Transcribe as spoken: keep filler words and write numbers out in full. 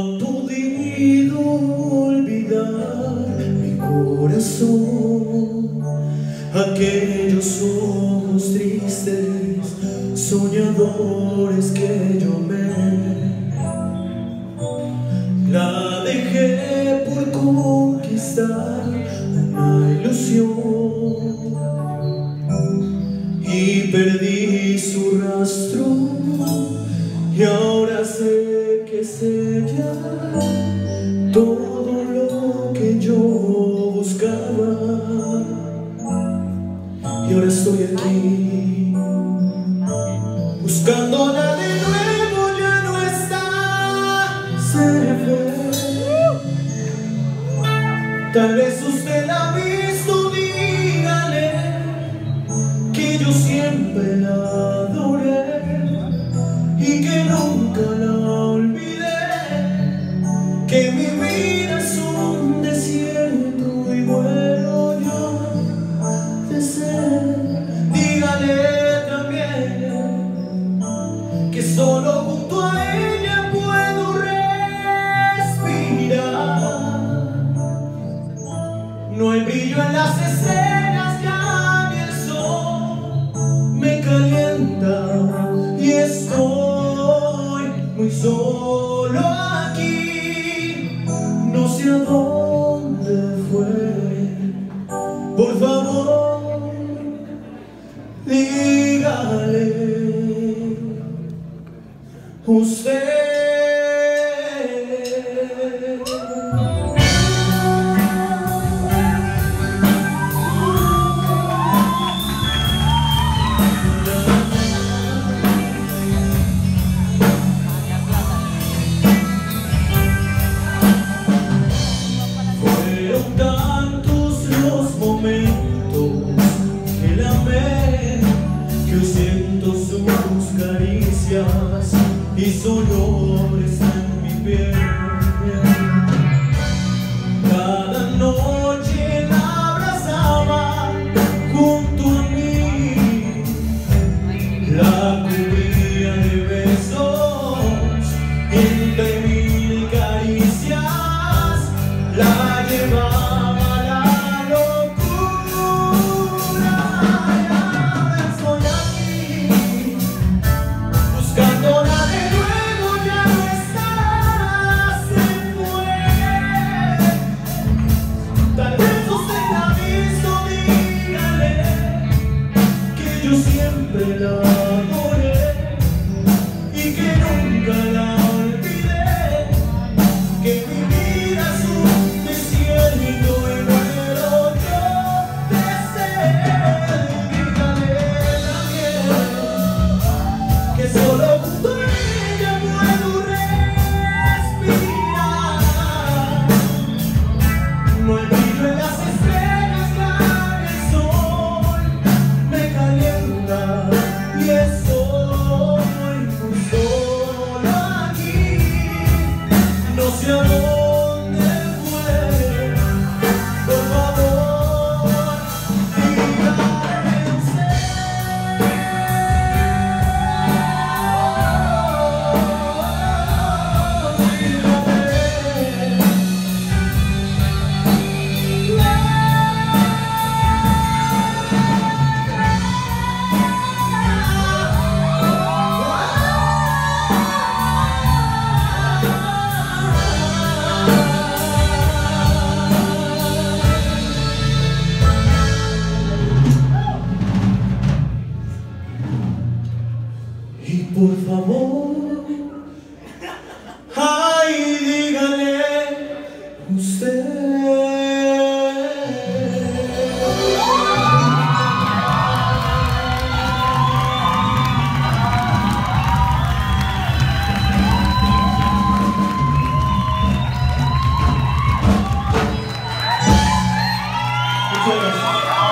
podido olvidar mi corazón aquellos ojos tristes, soñadores que yo me la dejé por conquistar una ilusión y perdí su rastro, y ahora sé que es ella todo lo que yo buscaba, y ahora estoy aquí buscándola de nuevo. Ya no está, se fue. Tal vez usted la ha visto, dígale que yo siempre la adoré y que nunca la olvidé, que mi vida es un desierto y bueno yo deseo. Dígale también que solo junto a ella puedo respirar. No hay brillo en las estrellas, ya ni el sol me calienta y estoy muy solo aquí. No sé a dónde fue, por favor, dígale usted. Y su olor está en mi piel. Cada noche la abrazaba junto a mí, la cubría de besos, entre mil caricias la llevaba a la locura. Y ahora estoy aquí buscándola de nuevo. Ya no está, se fue. Tal vez usted la ha visto, dígale que yo siempre la adoré y que nunca la olvidé, que mi vida es un desierto y muero yo de sed. Dígale también que solo junto a ella puedo respirar. No hay brillo en las estrellas, ya el sol me calienta y estoy muy solo aquí. No sé a dónde fue, por favor, dígame usted. Y por favor, ay, dígale usted. Muchas gracias.